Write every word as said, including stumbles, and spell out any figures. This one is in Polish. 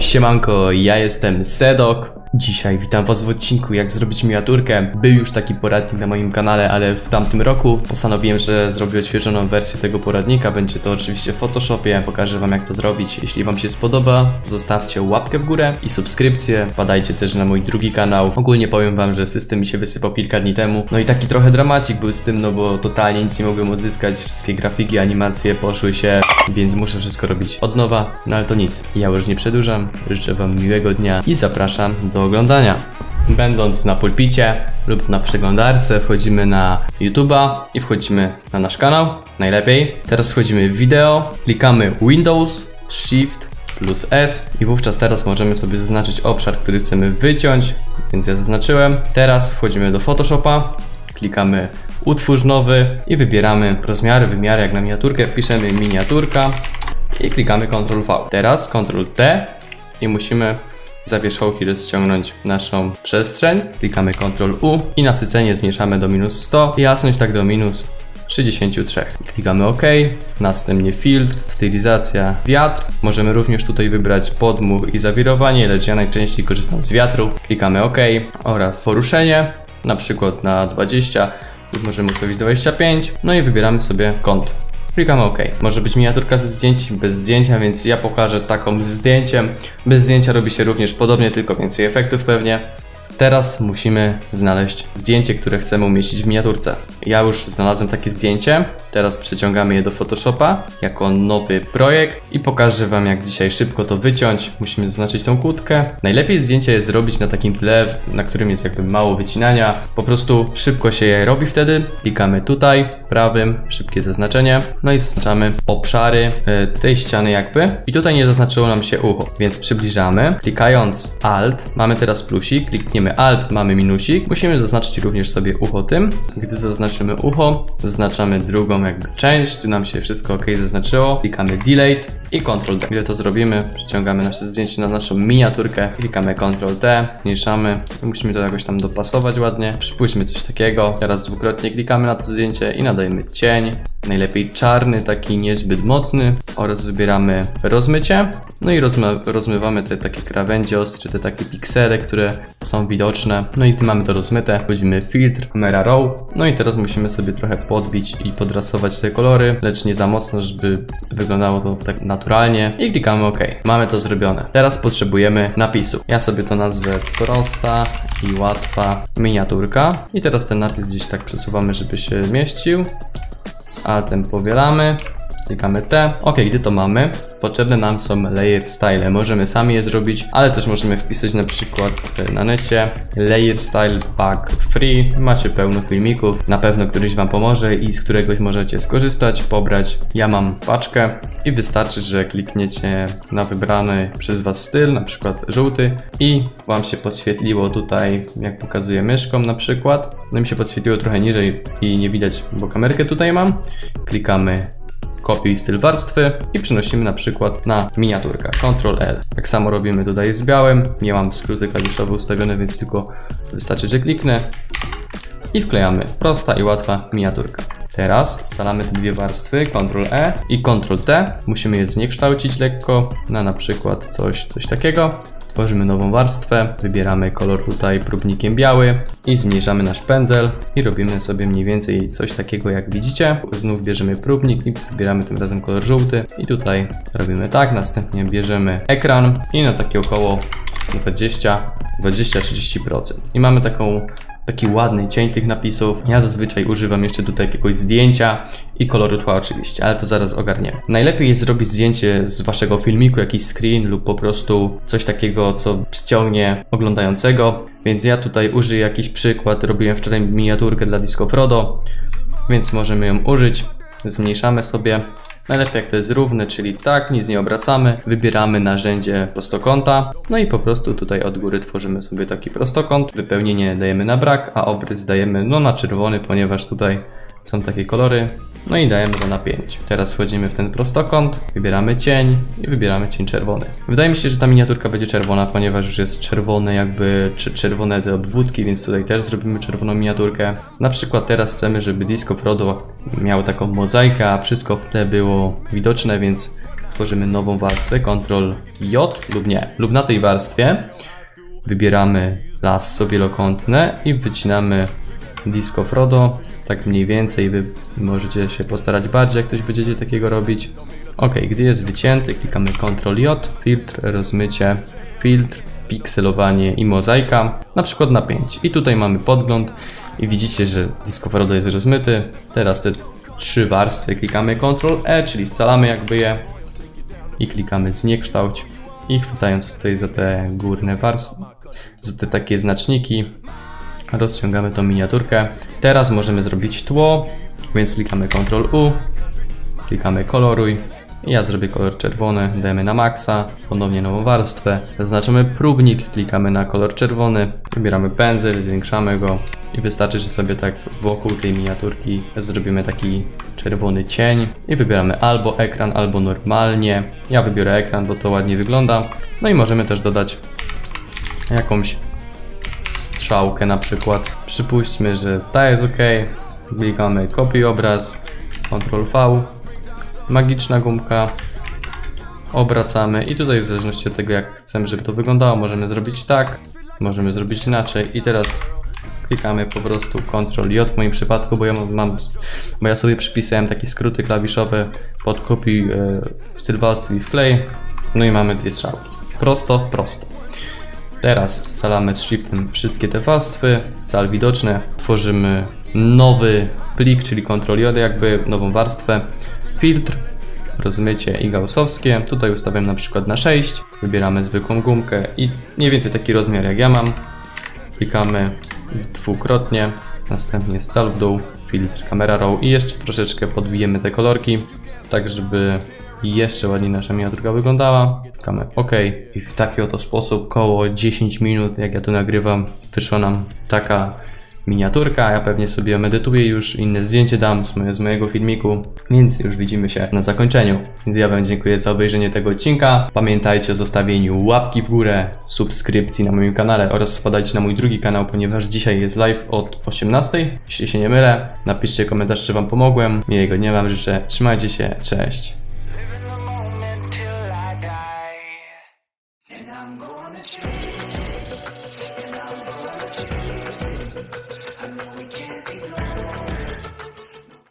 Siemanko, ja jestem Sedok. Dzisiaj witam was w odcinku jak zrobić miniaturkę. Był już taki poradnik na moim kanale, ale w tamtym roku postanowiłem, że zrobię odświeżoną wersję tego poradnika. Będzie to oczywiście w Photoshopie, pokażę wam jak to zrobić. Jeśli wam się spodoba, zostawcie łapkę w górę i subskrypcję. Wpadajcie też na mój drugi kanał. Ogólnie powiem wam, że system mi się wysypał kilka dni temu. No i taki trochę dramacik był z tym, no bo totalnie nic nie mogłem odzyskać. Wszystkie grafiki, animacje poszły się, więc muszę wszystko robić od nowa. No ale to nic, ja już nie przedłużam. Życzę wam miłego dnia i zapraszam do oglądania. Będąc na pulpicie lub na przeglądarce, wchodzimy na YouTube'a i wchodzimy na nasz kanał, najlepiej. Teraz wchodzimy w wideo, klikamy Windows, Shift plus S i wówczas teraz możemy sobie zaznaczyć obszar, który chcemy wyciąć, więc ja zaznaczyłem. Teraz wchodzimy do Photoshopa, klikamy utwórz nowy i wybieramy rozmiary, wymiary jak na miniaturkę, wpiszemy miniaturka i klikamy kontrol V. Teraz kontrol T i musimy za wierzchołki rozciągnąć naszą przestrzeń. Klikamy kontrol U i nasycenie zmniejszamy do minus sto i jasność tak do minus sześćdziesiąt trzy. Klikamy OK, następnie filtr, stylizacja, wiatr. Możemy również tutaj wybrać podmuch i zawirowanie, lecz ja najczęściej korzystam z wiatru. Klikamy OK oraz poruszenie, na przykład na dwadzieścia lub możemy ustawić dwadzieścia pięć. No i wybieramy sobie kąt. Klikamy OK. Może być miniaturka ze zdjęć, bez zdjęcia, więc ja pokażę taką ze zdjęciem. Bez zdjęcia robi się również podobnie, tylko więcej efektów pewnie. Teraz musimy znaleźć zdjęcie, które chcemy umieścić w miniaturce. Ja już znalazłem takie zdjęcie. Teraz przeciągamy je do Photoshopa jako nowy projekt i pokażę wam jak dzisiaj szybko to wyciąć. Musimy zaznaczyć tą kłódkę. Najlepiej zdjęcie jest zrobić na takim tle, na którym jest jakby mało wycinania. Po prostu szybko się je robi wtedy. Klikamy tutaj prawym, szybkie zaznaczenie. No i zaznaczamy obszary tej ściany jakby. I tutaj nie zaznaczyło nam się ucho, więc przybliżamy. Klikając Alt, mamy teraz plusik, klikniemy Alt, mamy minusik. Musimy zaznaczyć również sobie ucho tym. Gdy zaznaczymy ucho, zaznaczamy drugą jakby część. Tu nam się wszystko OK zaznaczyło. Klikamy Delete i kontrol D. Gdy to zrobimy, przyciągamy nasze zdjęcie na naszą miniaturkę. Klikamy kontrol T, zmniejszamy. Musimy to jakoś tam dopasować ładnie. Przypuśćmy coś takiego. Teraz dwukrotnie klikamy na to zdjęcie i nadajemy cień. Najlepiej czarny, taki niezbyt mocny. Oraz wybieramy rozmycie. No i rozmy rozmywamy te takie krawędzie ostre, te takie piksele, które są widoczne. No i tu mamy to rozmyte. Wchodzimy w filtr, camera raw. No i teraz musimy sobie trochę podbić i podrasować te kolory, lecz nie za mocno, żeby wyglądało to tak naturalnie. I klikamy OK. Mamy to zrobione. Teraz potrzebujemy napisu. Ja sobie to nazwę prosta i łatwa miniaturka. I teraz ten napis gdzieś tak przesuwamy, żeby się mieścił. Z Altem powielamy. Klikamy T. Ok, gdy to mamy, potrzebne nam są layer style. Możemy sami je zrobić, ale też możemy wpisać na przykład na necie layer style pack free. Macie pełno filmików, na pewno któryś wam pomoże i z któregoś możecie skorzystać, pobrać. Ja mam paczkę i wystarczy, że klikniecie na wybrany przez was styl, na przykład żółty i wam się podświetliło tutaj, jak pokazuję myszką na przykład. No mi się podświetliło trochę niżej i nie widać, bo kamerkę tutaj mam. Klikamy kopiuj styl warstwy i przenosimy na przykład na miniaturkę. kontrol L. Tak samo robimy tutaj z białym. Nie mam skróty klawiszowe ustawione, więc tylko wystarczy, że kliknę i wklejamy. Prosta i łatwa miniaturka. Teraz scalamy te dwie warstwy, kontrol E i kontrol T. Musimy je zniekształcić lekko na na przykład coś, coś takiego. Tworzymy nową warstwę, wybieramy kolor tutaj próbnikiem biały i zmniejszamy nasz pędzel i robimy sobie mniej więcej coś takiego jak widzicie. Znów bierzemy próbnik i wybieramy tym razem kolor żółty i tutaj robimy tak, następnie bierzemy ekran i na takie około dwadzieścia do trzydziestu procent i mamy taką taki ładny cień tych napisów. Ja zazwyczaj używam jeszcze tutaj jakiegoś zdjęcia i koloru tła oczywiście, ale to zaraz ogarniemy. Najlepiej jest zrobić zdjęcie z waszego filmiku, jakiś screen lub po prostu coś takiego, co przyciągnie oglądającego. Więc ja tutaj użyję jakiś przykład. Robiłem wczoraj miniaturkę dla Disco Frodo, więc możemy ją użyć. Zmniejszamy sobie. Najlepiej jak to jest równe, czyli tak, nic nie obracamy. Wybieramy narzędzie prostokąta. No i po prostu tutaj od góry tworzymy sobie taki prostokąt. Wypełnienie dajemy na brak, a obrys dajemy no na czerwony, ponieważ tutaj są takie kolory. No i dajemy to na pięć. Teraz wchodzimy w ten prostokąt, wybieramy cień i wybieramy cień czerwony. Wydaje mi się, że ta miniaturka będzie czerwona, ponieważ już jest czerwone jakby, czy czerwone te obwódki, więc tutaj też zrobimy czerwoną miniaturkę. Na przykład teraz chcemy, żeby Disco Frodo miał taką mozaikę, a wszystko w tle było widoczne, więc tworzymy nową warstwę, kontrol J lub nie, lub na tej warstwie wybieramy lasso wielokątne i wycinamy Disco Frodo, tak mniej więcej, wy możecie się postarać bardziej, jak coś będziecie takiego robić. Ok, gdy jest wycięty, klikamy kontrol J, filtr, rozmycie, filtr, pikselowanie i mozaika, na przykład na pięć. I tutaj mamy podgląd i widzicie, że Disco Frodo jest rozmyty. Teraz te trzy warstwy klikamy kontrol E, czyli scalamy jakby je i klikamy zniekształć i chwytając tutaj za te górne warstwy, za te takie znaczniki, rozciągamy tą miniaturkę. Teraz możemy zrobić tło, więc klikamy kontrol U, klikamy koloruj. Ja zrobię kolor czerwony, dajemy na maksa, ponownie nową warstwę, zaznaczamy próbnik, klikamy na kolor czerwony, wybieramy pędzel, zwiększamy go i wystarczy, że sobie tak wokół tej miniaturki zrobimy taki czerwony cień i wybieramy albo ekran, albo normalnie. Ja wybiorę ekran, bo to ładnie wygląda. No i możemy też dodać jakąś strzałkę na przykład. Przypuśćmy, że ta jest ok, klikamy kopiuj obraz, kontrol V. Magiczna gumka, obracamy i tutaj w zależności od tego, jak chcemy, żeby to wyglądało, możemy zrobić tak, możemy zrobić inaczej i teraz klikamy po prostu kontrol J w moim przypadku, bo ja mam, bo ja sobie przypisałem takie skróty klawiszowe pod kopiuj e, styl warstwy i wklej, no i mamy dwie strzałki, prosto, prosto. Teraz scalamy z shiftem wszystkie te warstwy, scal widoczne, tworzymy nowy plik, czyli kontrol J jakby, nową warstwę. Filtr, rozmycie i gaussowskie. Tutaj ustawiam na przykład na sześć. Wybieramy zwykłą gumkę i mniej więcej taki rozmiar jak ja mam. Klikamy dwukrotnie, następnie scal w dół, filtr, camera raw i jeszcze troszeczkę podbijemy te kolorki, tak żeby jeszcze ładniej nasza miniaturka wyglądała. Klikamy OK i w taki oto sposób, koło dziesięć minut, jak ja tu nagrywam, wyszła nam taka miniaturka. Ja pewnie sobie medytuję już, inne zdjęcie dam z, moje, z mojego filmiku, więc już widzimy się na zakończeniu. Więc ja wam dziękuję za obejrzenie tego odcinka. Pamiętajcie o zostawieniu łapki w górę, subskrypcji na moim kanale oraz wpadajcie na mój drugi kanał, ponieważ dzisiaj jest live od osiemnastej, jeśli się nie mylę. Napiszcie komentarz, czy wam pomogłem. Miłego dnia wam życzę. Trzymajcie się, cześć. And I'm gonna change.